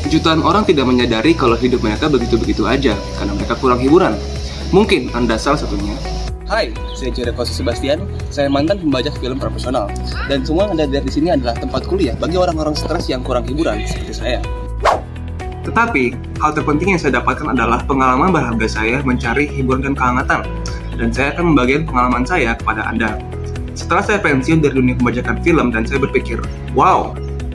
Jutaan orang tidak menyadari kalau hidup mereka begitu-begitu aja karena mereka kurang hiburan. Mungkin Anda salah satunya. Hai, saya Jericho Sebastian. Saya mantan pembajak film profesional. Dan semua yang Anda lihat di sini adalah tempat kuliah bagi orang-orang stres yang kurang hiburan seperti saya. Tetapi, hal terpenting yang saya dapatkan adalah pengalaman berharga saya mencari hiburan dan kehangatan. Dan saya akan membagikan pengalaman saya kepada Anda. Setelah saya pensiun dari dunia pembajakan film dan saya berpikir, wow,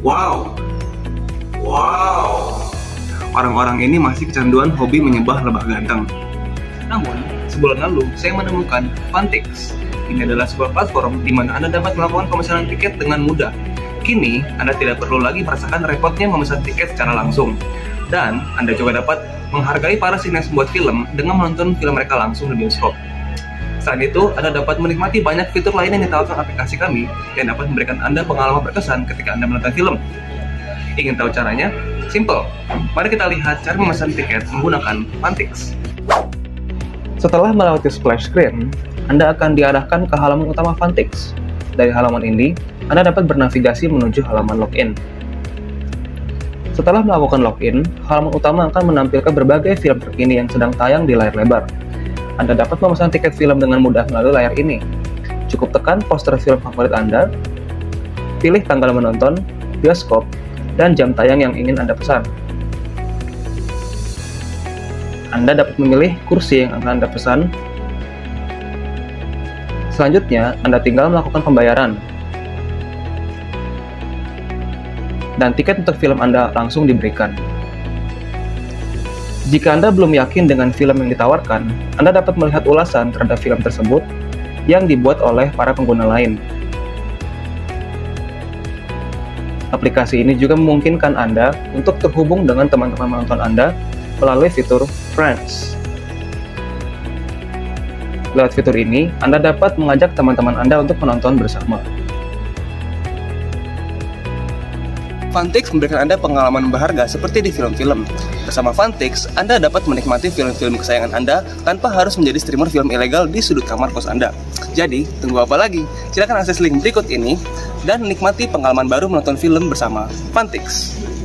orang-orang ini masih kecanduan hobi menyembah lebah ganteng. Namun, sebulan lalu saya menemukan Fantix. Ini adalah sebuah platform di mana Anda dapat melakukan pemesanan tiket dengan mudah. Kini, Anda tidak perlu lagi merasakan repotnya memesan tiket secara langsung. Dan Anda juga dapat menghargai para sineas pembuat film dengan menonton film mereka langsung di bioskop. Selain itu, Anda dapat menikmati banyak fitur lain yang ditawarkan aplikasi kami yang dapat memberikan Anda pengalaman berkesan ketika Anda menonton film. Ingin tahu caranya? Simple. Mari kita lihat cara memesan tiket menggunakan Fantix. Setelah melewati splash screen, Anda akan diarahkan ke halaman utama Fantix. Dari halaman ini, Anda dapat bernavigasi menuju halaman login. Setelah melakukan login, halaman utama akan menampilkan berbagai film terkini yang sedang tayang di layar lebar. Anda dapat memesan tiket film dengan mudah melalui layar ini. Cukup tekan poster film favorit Anda, pilih tanggal menonton, bioskop, dan jam tayang yang ingin Anda pesan. Anda dapat memilih kursi yang akan Anda pesan. Selanjutnya, Anda tinggal melakukan pembayaran. Dan tiket untuk film Anda langsung diberikan. Jika Anda belum yakin dengan film yang ditawarkan, Anda dapat melihat ulasan terhadap film tersebut yang dibuat oleh para pengguna lain. Aplikasi ini juga memungkinkan Anda untuk terhubung dengan teman-teman menonton Anda melalui fitur Friends. Lewat fitur ini, Anda dapat mengajak teman-teman Anda untuk menonton bersama. Fantix memberikan Anda pengalaman berharga seperti di film-film. Bersama Fantix, Anda dapat menikmati film-film kesayangan Anda tanpa harus menjadi streamer film ilegal di sudut kamar kos Anda. Jadi, tunggu apa lagi? Silakan akses link berikut ini dan nikmati pengalaman baru menonton film bersama Fantix.